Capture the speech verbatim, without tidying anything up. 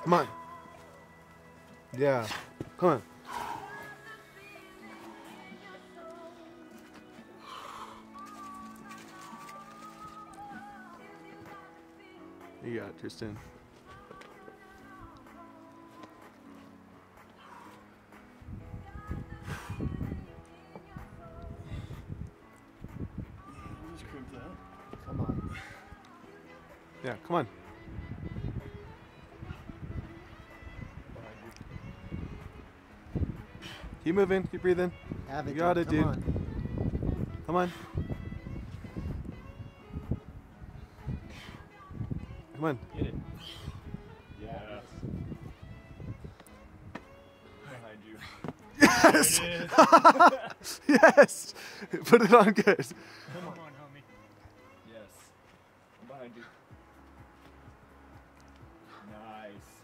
Come on. Yeah. Come on. You got it, Tristan. Just crimp that. Come on. Yeah, come on. Keep moving, keep breathing. Have it, You got dude. it, Come dude. on. Come on. Come on. Get it. Yes. Behind you. Yes! There it is. Yes! Put it on good. Come on, homie. Yes. I'm behind you. Nice.